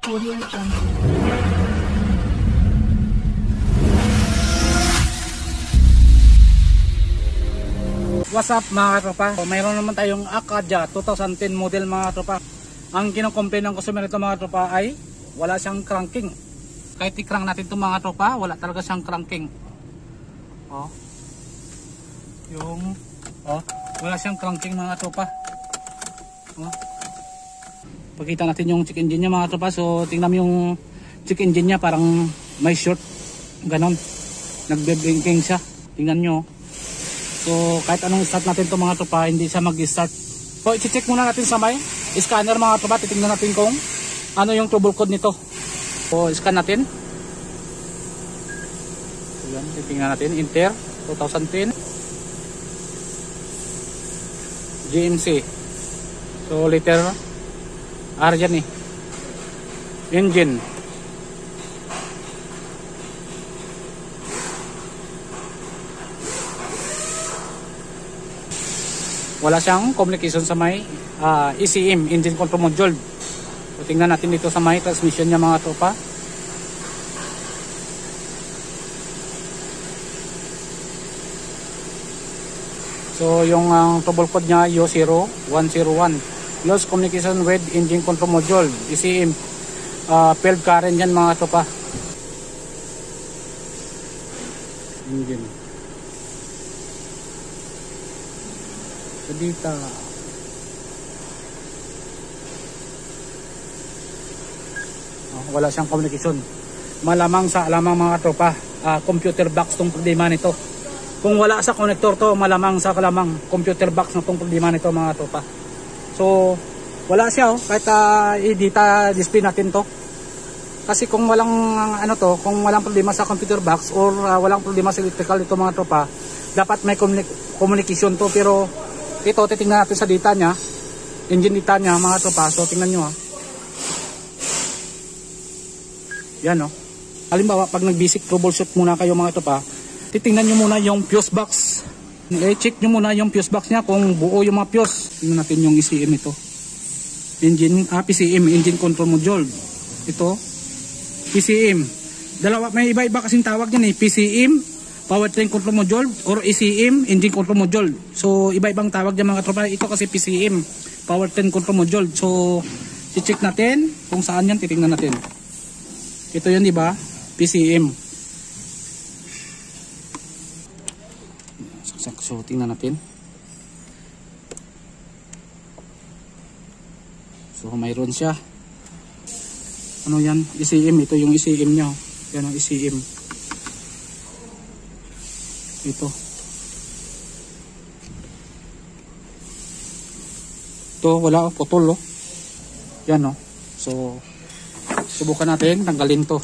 Audio Jungle. What's up mga tropa? So, mayroon naman tayong Acadia 2010 model mga tropa. Ang kinocomplain ng customer nito mga tropa ay wala siyang cranking. Kahit i-crank natin ito mga tropa, wala talaga siyang cranking. Wala siyang cranking mga tropa. Pakita natin yung check engine niya mga tropa. So tingnan mo yung check engine niya, parang may short ganon, nagbe-blinking siya. Tingnan nyo. So kahit anong start natin ito mga tropa, hindi siya mag-start. So i-check muna natin sa may scanner mga tropa. Titingnan natin kung ano yung trouble code nito. So scan natin. So yan, titingnan natin. Enter 2010 GMC. So letter R yan eh. Engine. Wala siyang communication sa may ECM, engine control module. So tingnan natin dito sa may transmission niya mga tropa. So yung trouble code niya U0101. Lost communication with engine control module, ECM. Failed current yan mga tropa. Engine. Dito. Wala siyang communication. Malamang sa mga tropa, computer box tong problema nito. Kung wala sa connector to, malamang sa computer box na tong problema nito mga tropa. So wala siya kahit i-data display natin to. Kasi kung walang kung walang problema sa computer box or walang problema sa electrical ito mga tropa, dapat may communication to. Pero ito, titingnan natin sa data niya, engine data niya mga tropa. So tingnan nyo yan halimbawa pag nag-basic troubleshoot muna kayo mga tropa, titingnan nyo muna yung fuse box. I-check nyo muna yung fuse box niya kung buo yung mga fuse. Tingnan natin yung ECM ito, engine, PCM, engine control module. Ito PCM, dalawa, may iba-iba kasing tawag yan eh. PCM powertrain control module or ECM engine control module. So iba-ibang tawag niya mga tropa. Ito kasi PCM powertrain control module. So i-check natin kung saan yan, titingnan natin. Ito yun, di ba? PCM. So tingnan natin. So mayroon siya. Ano yan? ECM. Ito yung ECM niya. Yan ang ECM. Ito wala, putol yan So subukan natin tanggalin to.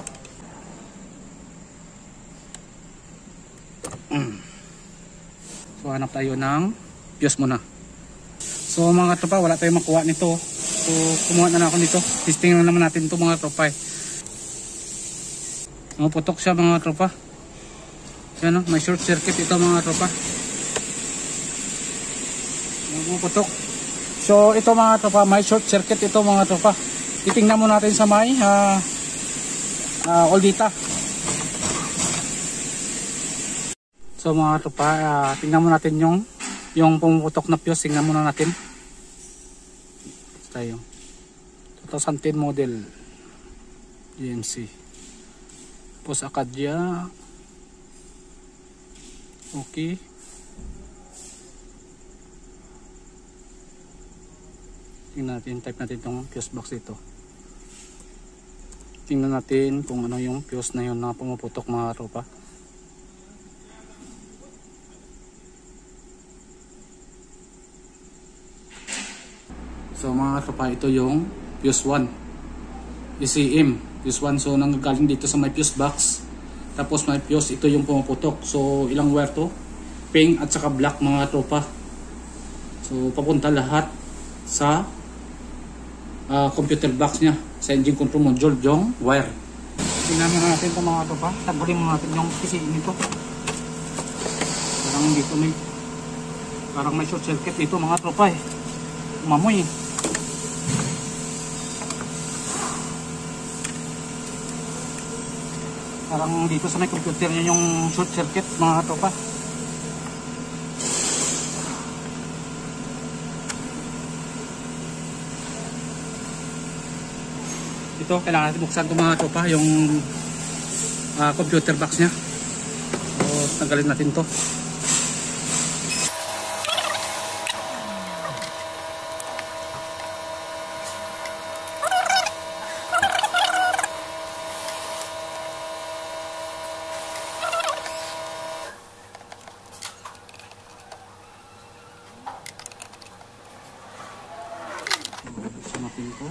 So hanap tayo ng fuse muna. So mga tropa, wala tayong makuha nito. So kumuha na ako nito. Testing na naman natin to mga tropa putok siya mga tropa. Yan may short circuit ito mga tropa. Putok. So ito mga tropa, may short circuit ito mga tropa. Titingnan mo natin sa may all data. So mga tropa, tingnan mo natin yung pumuputok na fuse. Tingnan muna natin. Tayo 2010 model GMC. Tapos Acadia. Okay. Tingnan natin, type natin itong fuse box dito. Tingnan natin kung ano yung fuse na yun na pumuputok mga tropa. So mga tropa, ito yung fuse 1 ECM fuse 1. So nanggagaling dito sa may fuse box. Tapos may fuse, ito yung pumuputok. So ilang wire to? Pink at saka black mga tropa. So papunta lahat sa computer box niya, sa engine control module, yung wire. Tingnan natin ito mga tropa. Tagulin mo natin yung PCM nito. Parang may short circuit dito mga tropa Umamoy Parang dito sa may computer nyo yung short circuit mga tropa. Ito, kailangan natin buksan ito mga tropa, yung computer box nya. So, tanggalin natin to. Buksan natin to.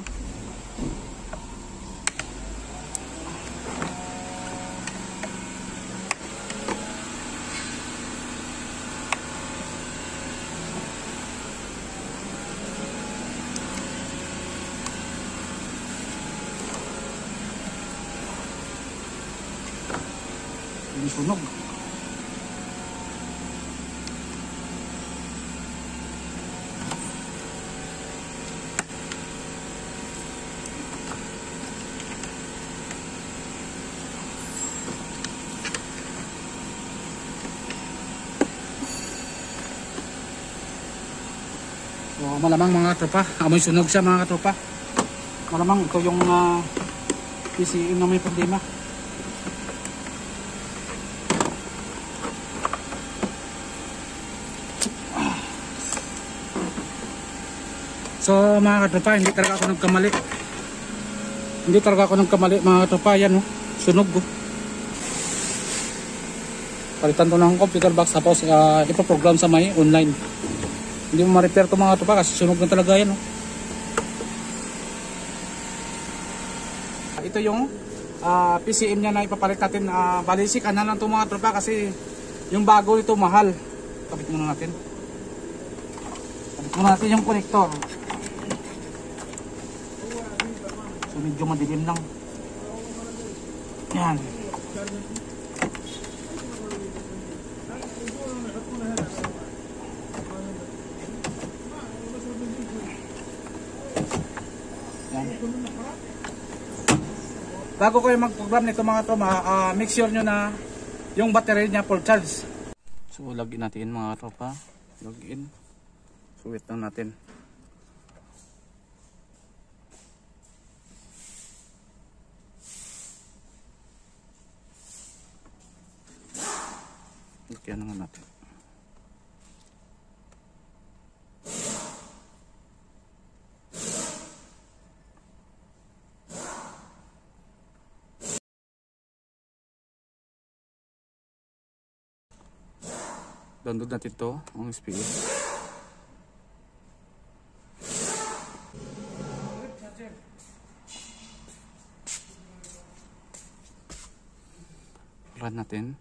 Hindi sunog. So, malamang mga tropa, amoy sunog siya mga tropa. Malamang ito yung PCM na may problema. So mga katropa, hindi talaga ako nagkamali. Hindi talaga ako nagkamali mga katropa. Yan, oh, sunog. Oh. Palitan ko ng computer box tapos ipaprogram sa may online. Hindi mo ma-repair ito mga katropa kasi sunog na talaga yan. Oh. Ito yung PCM niya na ipapalit natin. Balisik na lang ito mga katropa kasi yung bago nito mahal. Kabit muna natin. Kabit muna natin yung connector. Medyo madilim lang. Yan. Yan. Bago kayo mag-program nito mga tropa, make sure nyo na yung battery niya full charge. So login natin mga tropa. Login. So wait lang natin. Kaya naman natin. Download natin ito, ang SPS. Run natin.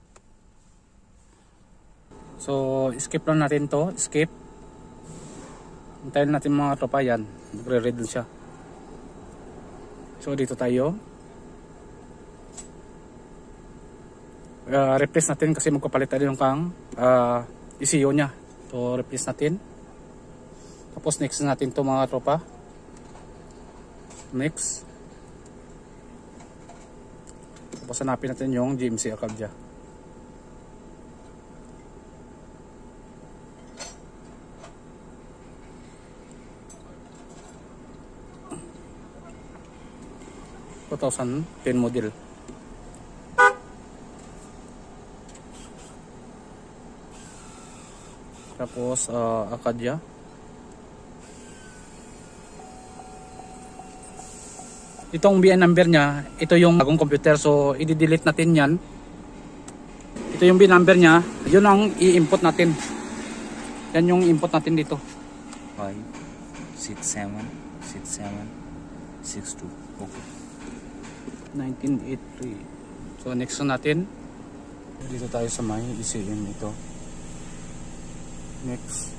So, skip lang natin to. Skip. Hintayin natin mga tropa yan. Magre-read siya. So, dito tayo. Replace natin kasi magkapalit tayo yung kang ECU nya. So, replace natin. Tapos, next natin to mga tropa. Next. Tapos, hanapin natin yung GMC Acadia. (2010 model). Tapos Acadia. Itong BN number niya, ito yung bagong computer, so i-delete natin yan. Ito yung BN number niya, yun ang i-input natin. Yan yung input natin dito. 5 6 7 6 7 6 2. Okay. 1983. So next natin, dito tayo sa may ECM ito. Next.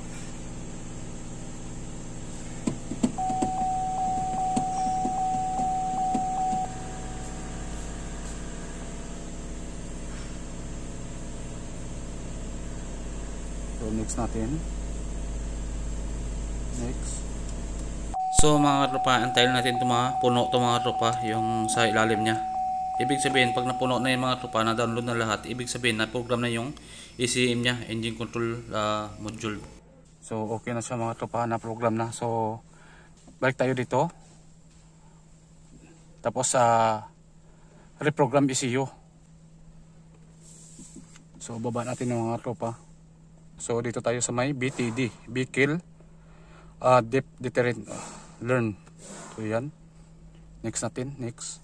So next natin. Next. So mga tropa, antayin natin ito mga puno ito mga tropa, yung sa ilalim niya. Ibig sabihin, pag napuno na yung mga tropa, na download na lahat, ibig sabihin na program na yung ECM niya, engine control module. So okay na siya mga tropa, na program na. So balik tayo dito. Tapos reprogram ECU. So baba natin yung mga tropa. So dito tayo sa may BTD, Vehicle Depth Deterrent Learn. So yan. Next natin, next.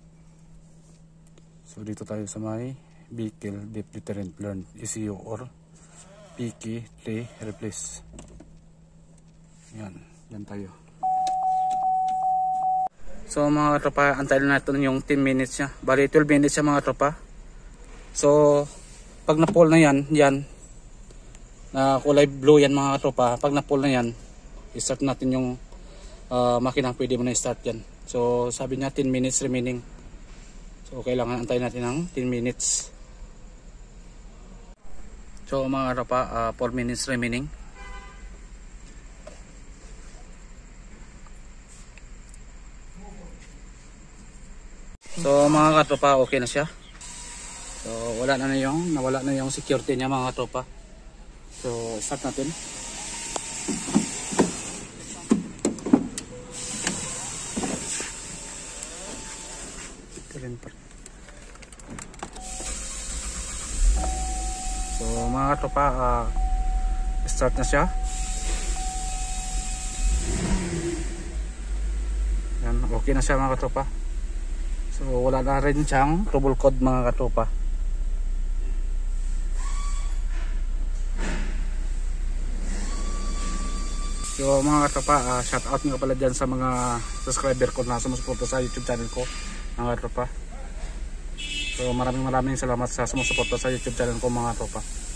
So dito tayo sa may Vehicle Depth Deterrent Learn ECU or PK3 replace. Yan, yan tayo. So mga tropa, antayin natin yung 10 minutes niya. Bali 12 minutes siya mga tropa. So pag na-pull na yan, na kulay blue yan mga tropa. Pag na-pull na yan, i-start natin yung makina, pwede mo na i-start yan. So sabi niya 10 minutes remaining. So kailangan antayin natin ng 10 minutes. So mga tropa, 4 minutes remaining. So mga katropa, okay na siya. So nawala na yung security niya mga katropa. So start natin. So mga katropa, start na siya. Yan, okay na siya mga katropa. So wala na rin siyang trouble code mga katropa. So mga katropa, shout out nga pala dyan sa mga subscriber ko na sumusuporta sa YouTube channel ko mga katropa. So maraming salamat sa sumusuporta sa YouTube channel ko mga katropa.